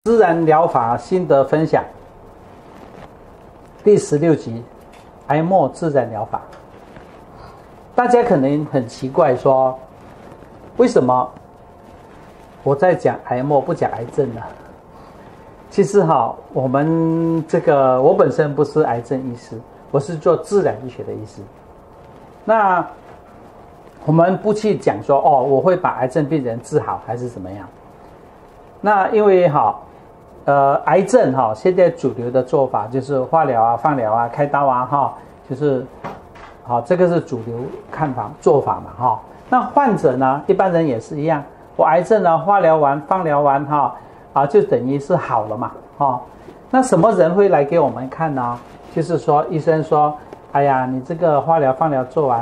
自然疗法心得分享第16集，癌末自然疗法。大家可能很奇怪说，为什么我在讲癌末不讲癌症呢？其实我们我本身不是癌症医师，我是做自然医学的医师。那我们不去讲说我会把癌症病人治好还是怎么样。那因为癌症现在主流的做法就是化疗啊、放疗啊、开刀啊就是这个是主流看法做法嘛那患者呢，一般人也是一样，我癌症呢化疗完、放疗完就等于是好了嘛那什么人会来给我们看呢？就是说医生说，哎呀，你这个化疗、放疗做完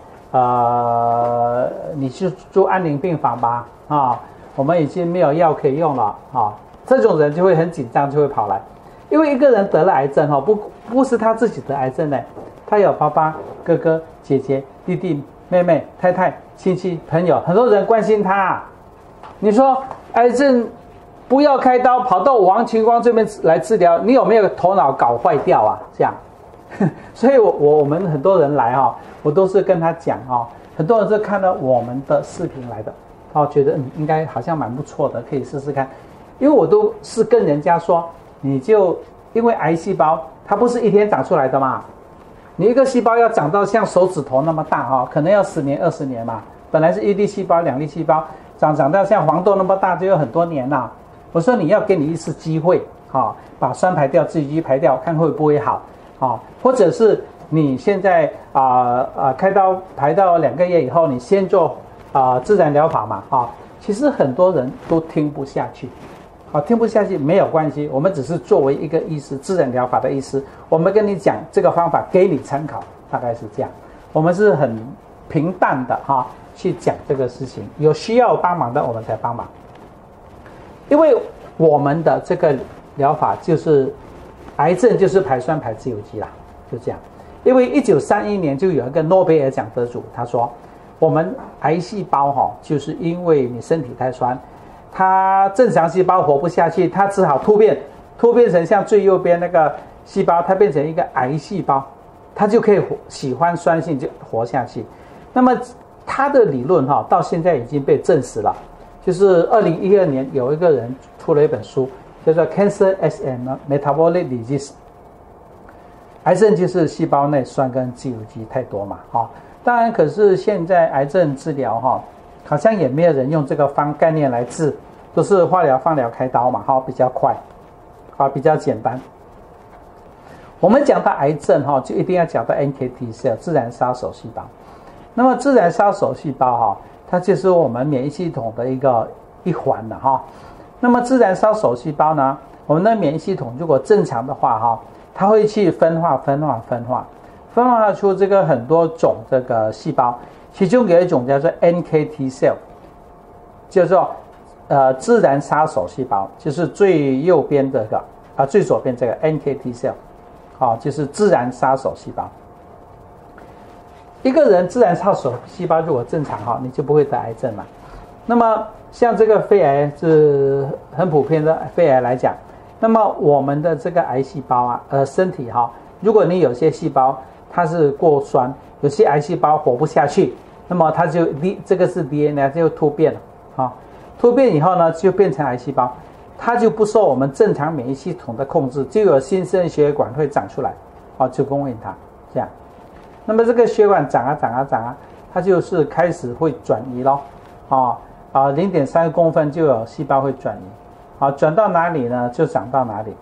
你去住安宁病房吧我们已经没有药可以用了这种人就会很紧张，就会跑来。因为一个人得了癌症不是他自己得癌症呢，他有爸爸、哥哥、姐姐、弟弟、妹妹、太太、亲戚、朋友，很多人关心他。你说癌症不要开刀，跑到王晴光这边来治疗，你有没有头脑搞坏掉啊？这样所以我们很多人来我都是跟他讲很多人是看到我们的视频来的觉得应该好像蛮不错的，可以试试看。因为我都是跟人家说，你就因为癌细胞它不是一天长出来的嘛，你一个细胞要长到像手指头那么大可能要10年20年嘛。本来是1粒细胞2粒细胞长到像黄豆那么大就有很多年啦。我说你要给你一次机会把酸排掉，自己去排掉，看会不会好或者是你现在开刀排到2个月以后，你先做自然疗法嘛其实很多人都听不下去听不下去没有关系，我们只是作为一个医师，自然疗法的医师，我们跟你讲这个方法给你参考，大概是这样。我们是很平淡的去讲这个事情，有需要帮忙的我们才帮忙。因为我们的这个疗法就是癌症就是排酸排自由基啦，就这样。因为1931年就有一个诺贝尔奖得主，他说我们癌细胞就是因为你身体太酸，它正常细胞活不下去，它只好突变成像最右边那个细胞，它变成一个癌细胞，它就可以喜欢酸性就活下去。那么它的理论到现在已经被证实了，就是2012年有一个人出了一本书，叫做 Cancer as a Metabolic Disease， 癌症就是细胞内酸跟自由基太多嘛当然可是现在癌症治疗好像也没有人用这个概念来治，都是化疗、放疗、开刀嘛比较快比较简单。我们讲到癌症就一定要讲到 NKT cell 自然杀手细胞。那么自然杀手细胞它就是我们免疫系统的一环了那么自然杀手细胞呢，我们的免疫系统如果正常的话它会去分化出这个很多种这个细胞，其中有一种叫做 NKT cell， 叫做自然杀手细胞，就是最右边这个最左边这个 NKT cell就是自然杀手细胞。一个人自然杀手细胞如果正常你就不会得癌症嘛。那么像这个肺癌是很普遍的肺癌来讲，那么我们的这个癌细胞身体如果你有些细胞它是过酸，有些癌细胞活不下去，那么它就这个是 DNA 就突变了突变以后呢就变成癌细胞，它就不受我们正常免疫系统的控制，就有新生血管会长出来就供应它这样。那么这个血管长它就是开始会转移咯0.3公分就有细胞会转移转到哪里呢就长到哪里。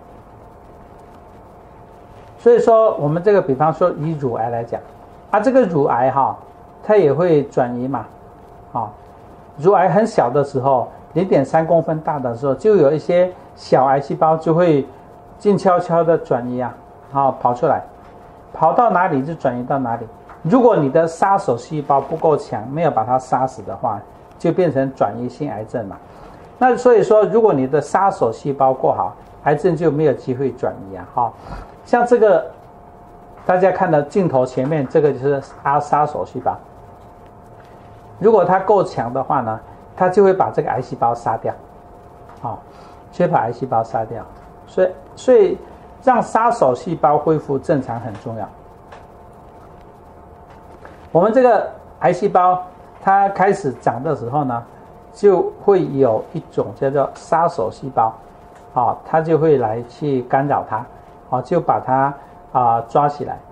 所以说我们这个比方说以乳癌来讲这个乳癌它也会转移嘛乳癌很小的时候 0.3公分大的时候，就有一些小癌细胞就会静悄悄的转移跑出来，跑到哪里就转移到哪里。如果你的杀手细胞不够强，没有把它杀死的话，就变成转移性癌症嘛。那所以说如果你的杀手细胞够好，癌症就没有机会转移像这个大家看到镜头前面这个就是杀手细胞，如果它够强的话呢，它就会把这个癌细胞杀掉就会把癌细胞杀掉。所以让杀手细胞恢复正常很重要。我们这个癌细胞它开始长的时候呢，就会有一种叫做杀手细胞，它就会来去干扰它，就把它抓起来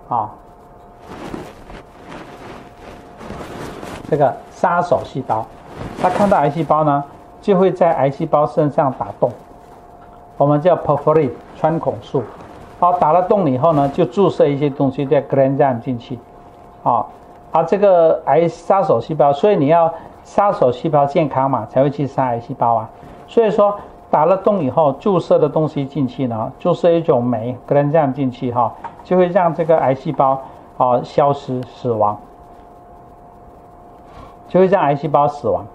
这个杀手细胞，它看到癌细胞呢，就会在癌细胞身上打洞，我们叫 perforate 穿孔术。打了洞以后呢，就注射一些东西叫 granzyme 进去，这个癌杀手细胞，所以你要杀手细胞健康嘛，才会去杀癌细胞啊。所以说打了洞以后，注射的东西进去呢，注射一种酶 granzyme 进去就会让这个癌细胞消失死亡，就会让癌细胞死亡。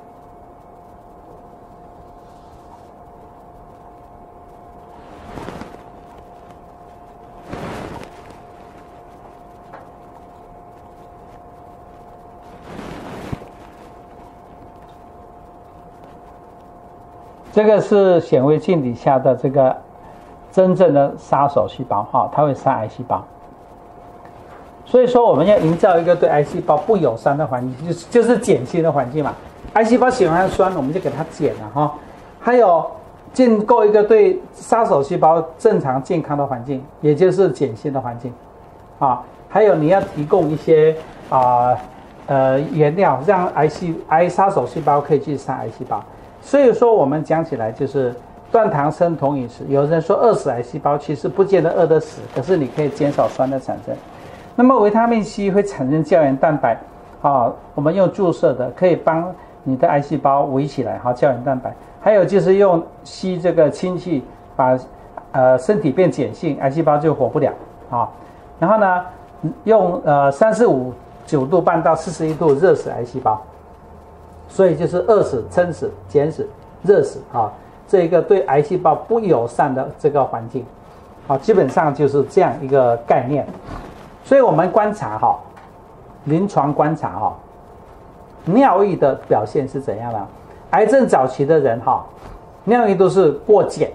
这个是显微镜底下的这个真正的杀手细胞它会杀癌细胞。所以说我们要营造一个对癌细胞不友善的环境，就是碱性的环境嘛。癌细胞喜欢酸，我们就给它碱了还有建构一个对杀手细胞正常健康的环境，也就是碱性的环境还有你要提供一些原料，让癌杀手细胞可以去杀癌细胞。所以说我们讲起来就是断糖生酮饮食，有人说饿死癌细胞，其实不见得饿得死，可是你可以减少酸的产生。那么维他命 C 会产生胶原蛋白我们用注射的可以帮你的癌细胞围起来胶原蛋白。还有就是用吸这个氢气把身体变碱性，癌细胞就活不了然后呢用345度半到41度热死癌细胞。所以就是饿死、撑死、碱死、热死这一个对癌细胞不友善的这个环境基本上就是这样一个概念。所以我们观察临床观察尿液的表现是怎样的？癌症早期的人尿液都是过碱，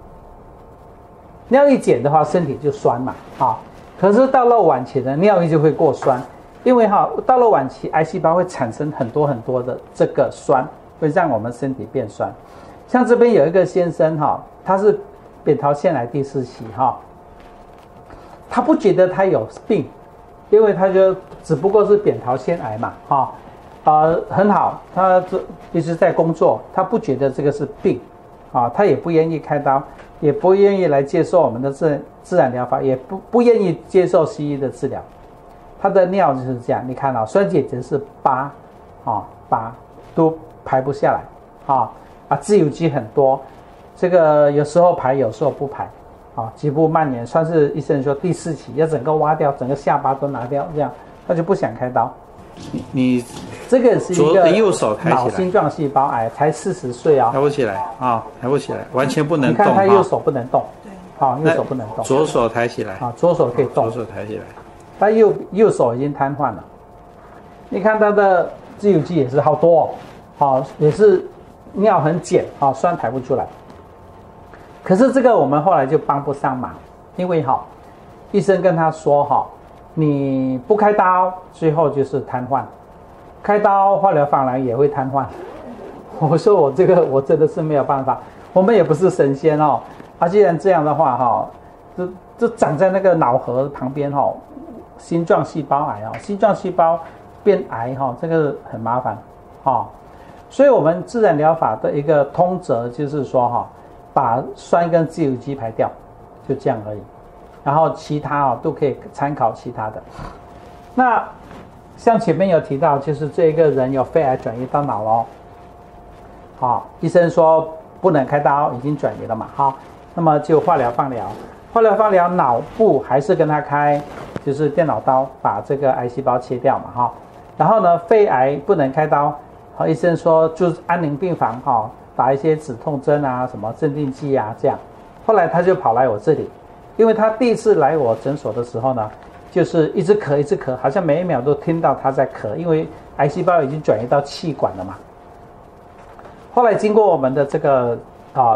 尿液碱的话身体就酸嘛可是到了晚期的尿液就会过酸。因为到了晚期，癌细胞会产生很多很多的这个酸，会让我们身体变酸。像这边有一个先生他是扁桃腺癌第4期他不觉得他有病，因为他就只不过是扁桃腺癌嘛很好，他一直在工作，他不觉得这个是病他也不愿意开刀，也不愿意来接受我们的自然疗法，也不愿意接受西医的治疗。他的尿就是这样，你看酸碱值是8都排不下来自由基很多，这个有时候排有时候不排局部蔓延，算是医生说第4期要整个挖掉，整个下巴都拿掉，这样他就不想开刀。 你这个是一个右手抬起来， 脑星状细胞癌，才40岁抬不起来抬不起来，完全不能动。 你看他右手不能动，右手不能动， 左手抬起来左手可以动， 左手抬起来。 他右手已经瘫痪了，你看他的自由基也是好多也是尿很碱酸排不出来。可是这个我们后来就帮不上忙，因为医生跟他说你不开刀，最后就是瘫痪；开刀化疗放疗也会瘫痪。我说我真的是没有办法，我们也不是神仙既然这样的话就长在那个脑核旁边星状细胞癌星状细胞变癌这个很麻烦所以我们自然疗法的一个通则就是说把酸跟自由基排掉，就这样而已，然后其他都可以参考其他的。那像前面有提到，就是这个人有肺癌转移到脑了医生说不能开刀，已经转移了嘛那么就化疗放疗，脑部还是跟他开就是电脑刀把这个癌细胞切掉嘛然后呢肺癌不能开刀，医生说就安宁病房打一些止痛针什么镇定剂这样。后来他就跑来我这里，因为他第一次来我诊所的时候呢，就是一直咳，好像每一秒都听到他在咳，因为癌细胞已经转移到气管了嘛。后来经过我们的这个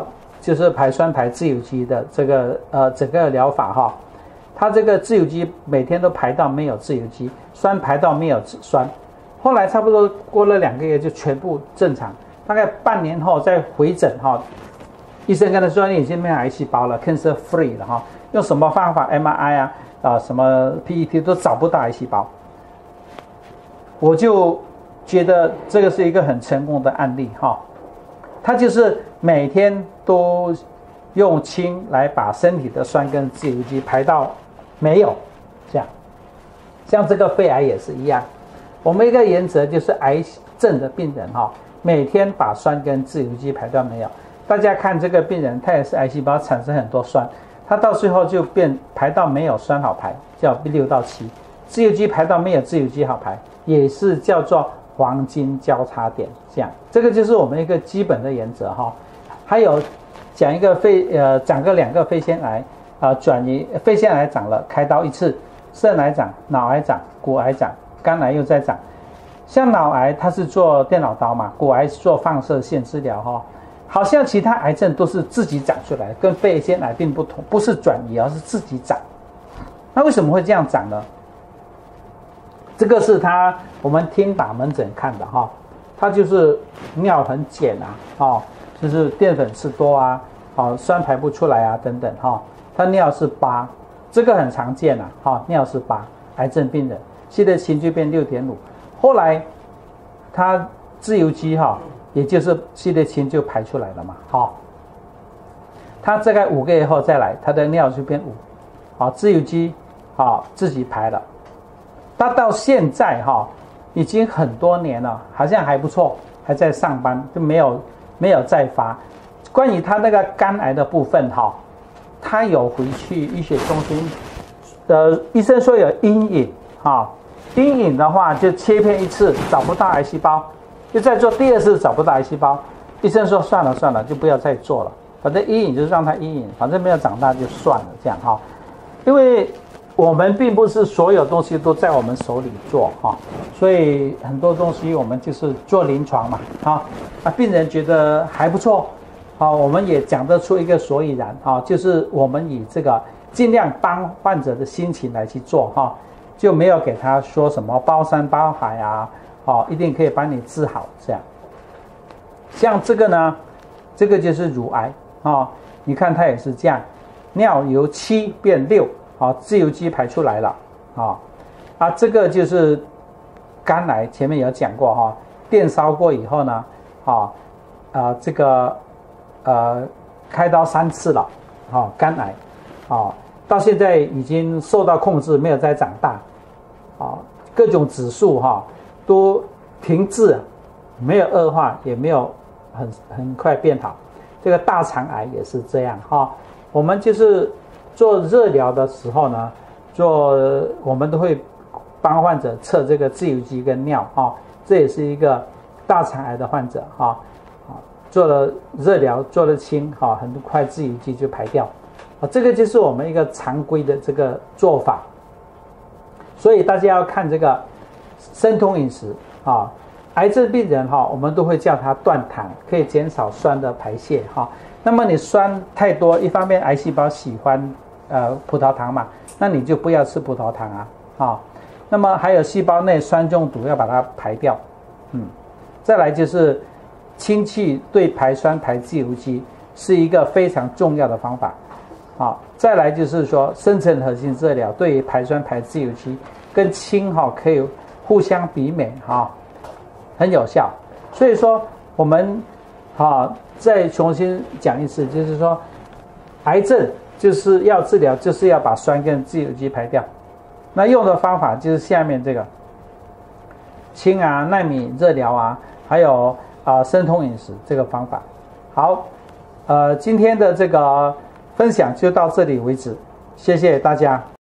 就是排酸排自由基的这个整个疗法哈，它这个自由基每天都排到没有自由基，酸排到没有酸，后来差不多过了2个月就全部正常，大概半年后再回诊哈，医生跟他说你已经没有癌细胞了 ，cancer free 了哈，用什么方法 MRI 什么 PET 都找不到癌细胞，我就觉得这个是一个很成功的案例哈。他就是每天都用氢来把身体的酸跟自由基排到没有，这样。像这个肺癌也是一样，我们一个原则就是癌症的病人哈，每天把酸跟自由基排到没有。大家看这个病人，他也是癌细胞产生很多酸，他到最后就排到没有酸好排，叫6到7，自由基排到没有自由基好排，也是叫做黄金交叉点，这样，这个就是我们一个基本的原则哈。还有讲一个长个2个肺腺癌转移肺腺癌长了，开刀1次，肾癌长、脑癌长、骨癌长、肝癌又在长。像脑癌它是做电脑刀嘛，骨癌是做放射线治疗哈。好像其他癌症都是自己长出来，跟肺腺癌并不同，不是转移而是自己长。那为什么会这样长呢？这个是我们听打门诊看的哈，他就是尿很碱就是淀粉吃多酸排不出来等等他尿是8，这个很常见尿是8，癌症病人系列氢就变6.5，后来他自由基也就是系列氢就排出来了嘛他大概5个月后再来，他的尿就变5，自由基自己排了。他到现在已经很多年了，好像还不错，还在上班，就没有再发。关于他那个肝癌的部分他有回去医学中心医生说有阴影阴影的话就切片1次找不到癌细胞，又再做第2次找不到癌细胞，医生说算了就不要再做了，反正阴影就让它阴影，反正没有长大就算了这样因为我们并不是所有东西都在我们手里做所以很多东西我们就是做临床嘛病人觉得还不错我们也讲得出一个所以然就是我们以这个尽量帮患者的心情来去做就没有给他说什么包山包海一定可以帮你治好这样。像这个呢，这个就是乳癌你看它也是这样，尿由7变6自由基排出来了这个就是肝癌，前面有讲过电烧过以后呢这个开刀3次了肝癌到现在已经受到控制，没有再长大各种指数都停滞，没有恶化，也没有很快变好。这个大肠癌也是这样我们就是做热疗的时候呢，我们都会帮患者测这个自由基跟尿这也是一个大肠癌的患者做了热疗，做了氢很快自由基就排掉这个就是我们一个常规的这个做法。所以大家要看这个生酮饮食癌症病人我们都会叫他断糖，可以减少酸的排泄那么你酸太多，一方面癌细胞喜欢葡萄糖嘛，那你就不要吃葡萄糖那么还有细胞内酸中毒要把它排掉再来就是氢气对排酸排自由基是一个非常重要的方法再来就是说深层核心治疗对于排酸排自由基跟氢可以互相媲美很有效。所以说我们再重新讲一次，就是说癌症就是要治疗，就是要把酸跟自由基排掉。那用的方法就是下面这个氢奈米热疗还有生酮饮食这个方法。好，今天的这个分享就到这里为止，谢谢大家。